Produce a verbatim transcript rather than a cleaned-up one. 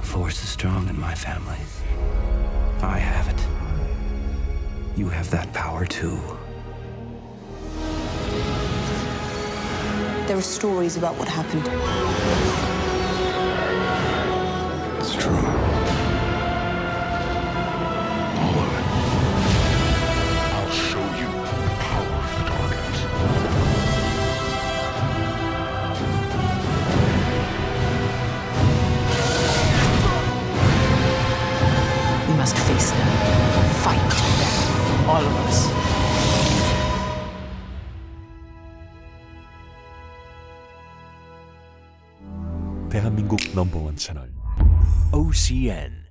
force is strong in my family. I have it. You have that power too. There are stories about what happened. It's true. All of it. I'll show you the power of the darkness. We must face them. Fight them. All of us. 대한민국 넘버원 채널 오씨엔